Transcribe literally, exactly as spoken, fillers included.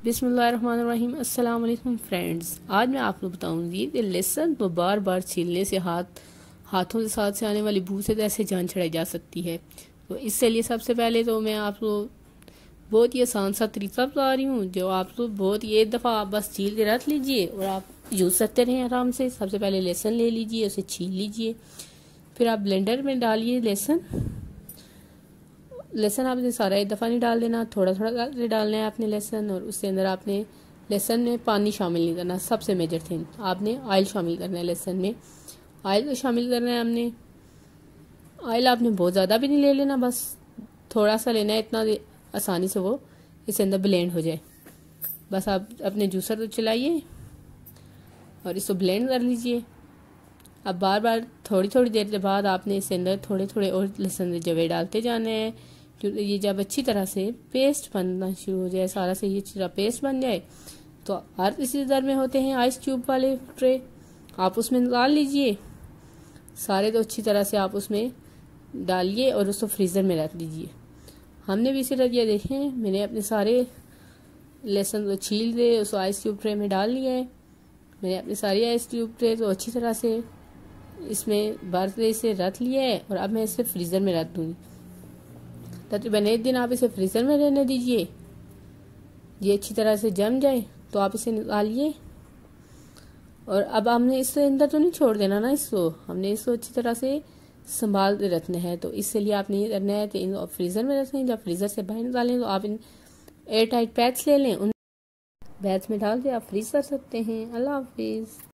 बिस्मिल्लाहिर्रहमानिर्रहीम। अस्सलाम वालेकुम फ्रेंड्स, आज मैं आपको बताऊंगी कि लहसुन को बार बार छीलने से हाथ हाथों के साथ से आने वाली बू से कैसे जान छुड़ाई जा सकती है। तो इससे लिए सबसे पहले तो मैं आपको बहुत ही आसान सा तरीका बता रही हूँ, जो आपको बहुत ही एक दफ़ा आप बस छील के रख लीजिए और आप यूज़ करते रहें आराम से। सबसे पहले लहसुन ले लीजिए, उसे छील लीजिए, फिर आप ब्लेंडर में डालिए लहसुन लहसुन आपने सारा एक दफ़ा नहीं डाल देना, थोड़ा थोड़ा डालना है आपने लहसुन। और उसके अंदर आपने लहसुन में पानी शामिल नहीं करना, सबसे मेजर थिंग। आपने ऑयल शामिल करना है लहसुन में, ऑयल को शामिल करना है आपने। ऑयल आपने बहुत ज़्यादा भी नहीं ले लेना, बस थोड़ा सा लेना है, इतना आसानी से वो इसके अंदर ब्लेंड हो जाए। बस आप अपने जूसर को चलाइए और इसको ब्लेंड कर लीजिए। अब बार बार थोड़ी थोड़ी देर के बाद आपने इसके अंदर थोड़े थोड़े और लहसुन के जवे डालते जाने हैं। क्योंकि ये जब अच्छी तरह से पेस्ट बनना शुरू हो जाए, सारा से ये अच्छी पेस्ट बन जाए, तो हर इसी दर में होते हैं आइस क्यूब वाले ट्रे, आप उसमें डाल लीजिए सारे। तो अच्छी तरह से आप उसमें डालिए और उसको फ्रीज़र में रख दीजिए। हमने भी इसी तरह देखें, मैंने अपने सारे लहसुन को छील दे उसको आइस क्यूब ट्रे में डाल लिया है। मैंने अपने सारे आइस क्यूब ट्रे तो अच्छी तरह से इसमें बर्फ से रख लिया है और अब मैं इसे फ्रीज़र में रख दूँगी। तकरीबन एक दिन आप इसे फ्रीज़र में रहने दीजिए, ये अच्छी तरह से जम जाए तो आप इसे निकालिए। और अब हमने इससे अंदर तो नहीं छोड़ देना ना, इसको हमने इसको अच्छी तरह से संभाल के रखना है। तो इसके लिए आपने ये करना है कि इनको फ्रीज़र में रखें। जब फ्रीज़र से बाहर निकालें तो आप इन एयर टाइट पैक्स ले लें, उन बैग्स में डाल के आप फ्रीज कर सकते हैं। अल्लाह हाफिज़।